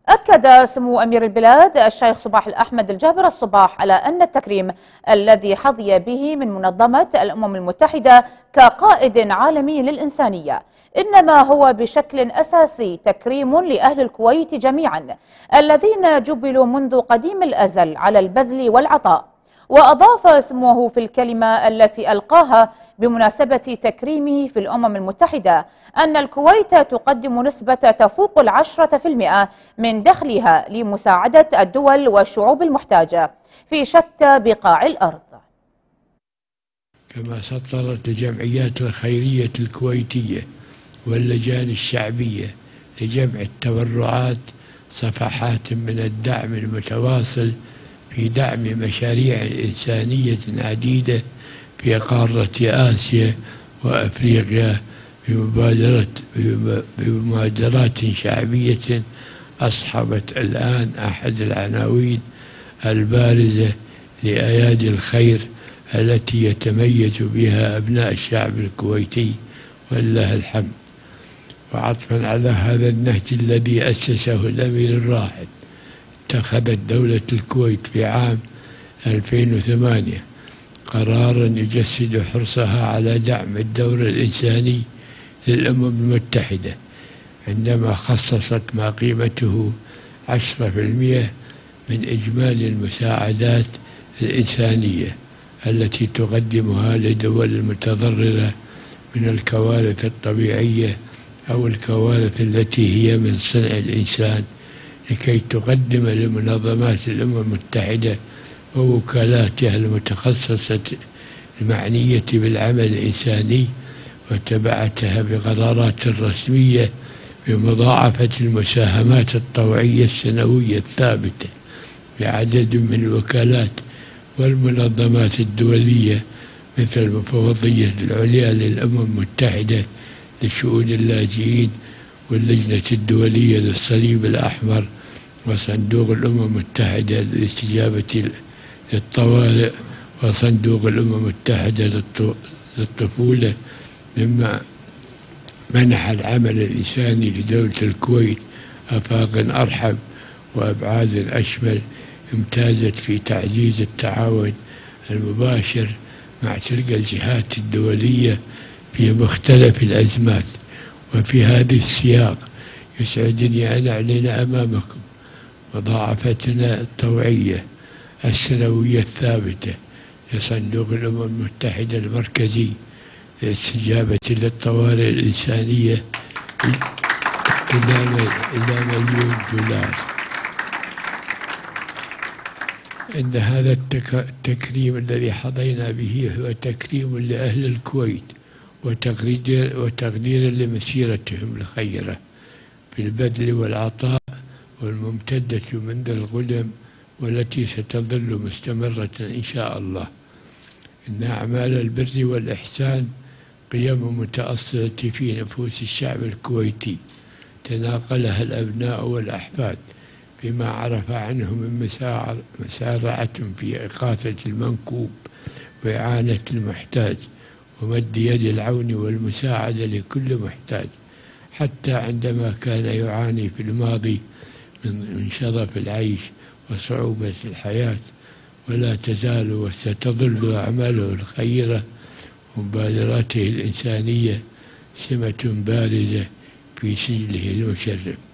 أكد سمو أمير البلاد الشيخ صباح الأحمد الجابر الصباح على أن التكريم الذي حظي به من منظمة الأمم المتحدة كقائد عالمي للإنسانية إنما هو بشكل أساسي تكريم لأهل الكويت جميعا الذين جبلوا منذ قديم الأزل على البذل والعطاء. وأضاف سموه في الكلمة التي ألقاها بمناسبة تكريمه في الأمم المتحدة أن الكويت تقدم نسبة تفوق 10% من دخلها لمساعدة الدول والشعوب المحتاجة في شتى بقاع الأرض. كما سطرت الجمعيات الخيرية الكويتية واللجان الشعبية لجمع التبرعات صفحات من الدعم المتواصل في دعم مشاريع إنسانية عديدة في قارة آسيا وأفريقيا بمبادرات شعبية أصحبت الآن أحد العناوين البارزة لأيادي الخير التي يتميز بها أبناء الشعب الكويتي ولله الحمد. وعطفا على هذا النهج الذي أسسه الأمير الراحل، اتخذت دولة الكويت في عام 2008 قرارا يجسد حرصها على دعم الدور الإنساني للأمم المتحدة عندما خصصت ما قيمته 10% من إجمالي المساعدات الإنسانية التي تقدمها للدول المتضررة من الكوارث الطبيعية أو الكوارث التي هي من صنع الإنسان، لكي تقدم لمنظمات الأمم المتحدة ووكالاتها المتخصصة المعنية بالعمل الإنساني وتبعتها بقرارات رسمية بمضاعفة المساهمات الطوعية السنوية الثابتة بعدد من الوكالات والمنظمات الدولية مثل المفوضية العليا للأمم المتحدة لشؤون اللاجئين واللجنة الدولية للصليب الأحمر وصندوق الأمم المتحدة للاستجابة للطوارئ وصندوق الأمم المتحدة للطفولة، مما منح العمل الإنساني لدولة الكويت آفاق أرحب وأبعاد أشمل امتازت في تعزيز التعاون المباشر مع تلك الجهات الدولية في مختلف الأزمات. وفي هذا السياق يسعدني أن أعلن أمامكم مضاعفتنا الطوعية السنوية الثابتة لصندوق الأمم المتحدة المركزي للاستجابة للطوارئ الإنسانية إلى $1,000,000. إن هذا التكريم الذي حظينا به هو تكريم لأهل الكويت وتقدير لمسيرتهم الخيرة في البذل والعطاء والممتدة منذ القدم والتي ستظل مستمرة إن شاء الله. إن أعمال البر والإحسان قيم متأصلة في نفوس الشعب الكويتي تناقلها الأبناء والأحفاد بما عرف عنه من مسارعة في إغاثة المنكوب وإعانة المحتاج ومد يد العون والمساعدة لكل محتاج، حتى عندما كان يعاني في الماضي من شظف العيش وصعوبة الحياة. ولا تزال وستظل أعماله الخيرة ومبادراته الإنسانية سمة بارزة في سجله المشرف.